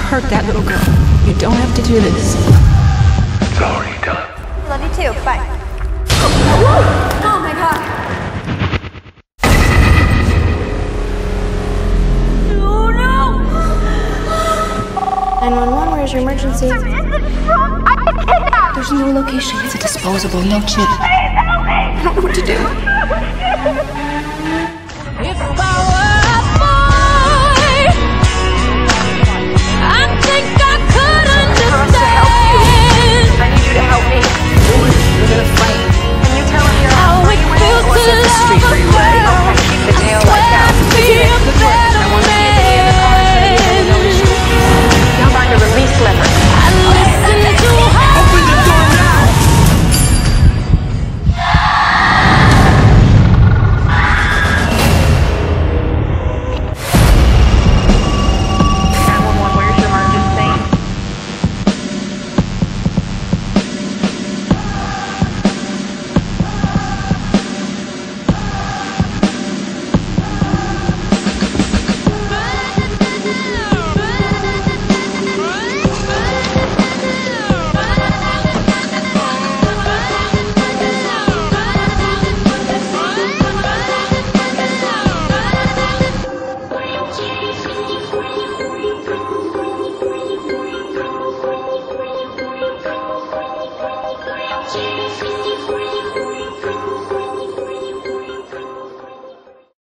hurt that little girl. You don't have to do this. It's already done. Love you too. Bye. Oh my god. Oh no! 911, where's your emergency? There's no location. It's a disposable, no chip. I don't know what to do. If